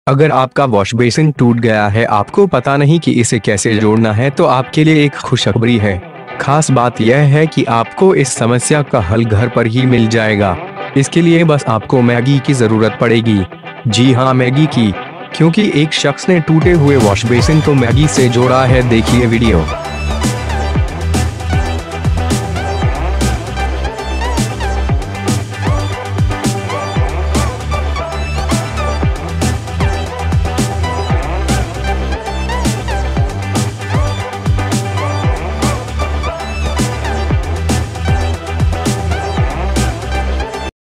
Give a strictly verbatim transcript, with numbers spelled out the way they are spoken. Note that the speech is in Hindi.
अगर आपका वॉश बेसिन टूट गया है, आपको पता नहीं कि इसे कैसे जोड़ना है, तो आपके लिए एक खुशखबरी है। खास बात यह है कि आपको इस समस्या का हल घर पर ही मिल जाएगा। इसके लिए बस आपको मैगी की जरूरत पड़ेगी। जी हाँ, मैगी की, क्योंकि एक शख्स ने टूटे हुए वॉश बेसिन को मैगी से जोड़ा है। देखिए वीडियो।